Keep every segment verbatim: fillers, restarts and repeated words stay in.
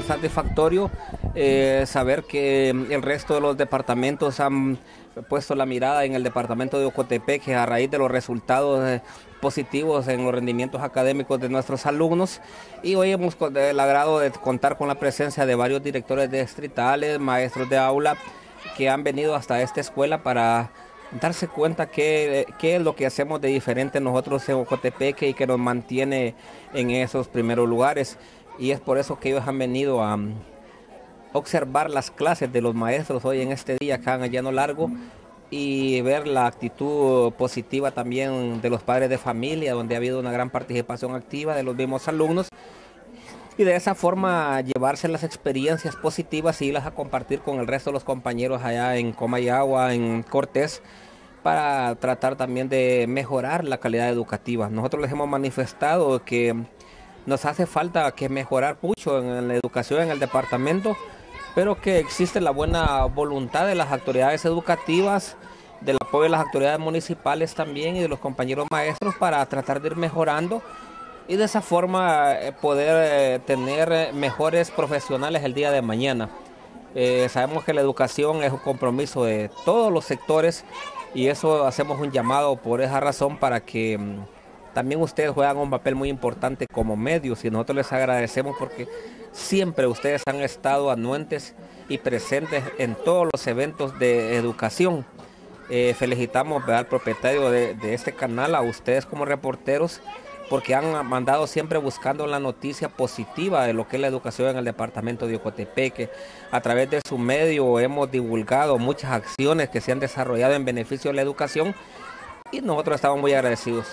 tan satisfactorio eh, saber que el resto de los departamentos han puesto la mirada en el departamento de Ocotepeque a raíz de los resultados eh, positivos en los rendimientos académicos de nuestros alumnos, y hoy hemos con el agrado de contar con la presencia de varios directores distritales, maestros de aula que han venido hasta esta escuela para darse cuenta qué, qué es lo que hacemos de diferente nosotros en Ocotepeque y que nos mantiene en esos primeros lugares. Y es por eso que ellos han venido a observar las clases de los maestros hoy en este día acá en Llano Largo y ver la actitud positiva también de los padres de familia, donde ha habido una gran participación activa de los mismos alumnos, y de esa forma llevarse las experiencias positivas y irlas a compartir con el resto de los compañeros allá en Comayagua, en Cortés, para tratar también de mejorar la calidad educativa. Nosotros les hemos manifestado que nos hace falta que mejorar mucho en la educación en el departamento, pero que existe la buena voluntad de las autoridades educativas, del apoyo de las autoridades municipales también y de los compañeros maestros para tratar de ir mejorando y de esa forma eh, poder eh, tener eh, mejores profesionales el día de mañana. Eh, sabemos que la educación es un compromiso de todos los sectores y eso hacemos un llamado por esa razón para que mm, también ustedes juegan un papel muy importante como medios, y nosotros les agradecemos porque siempre ustedes han estado anuentes y presentes en todos los eventos de educación. Eh, felicitamos al propietario de, de este canal, a ustedes como reporteros, porque han mandado siempre buscando la noticia positiva de lo que es la educación en el departamento de Ocotepeque. A través de su medio hemos divulgado muchas acciones que se han desarrollado en beneficio de la educación y nosotros estamos muy agradecidos.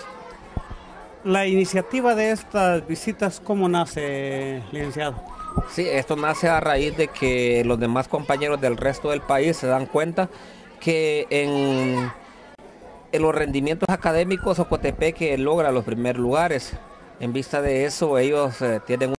La iniciativa de estas visitas, ¿cómo nace, licenciado? Sí, esto nace a raíz de que los demás compañeros del resto del país se dan cuenta que en, en los rendimientos académicos Ocotepeque logra los primeros lugares. En vista de eso, ellos eh, tienen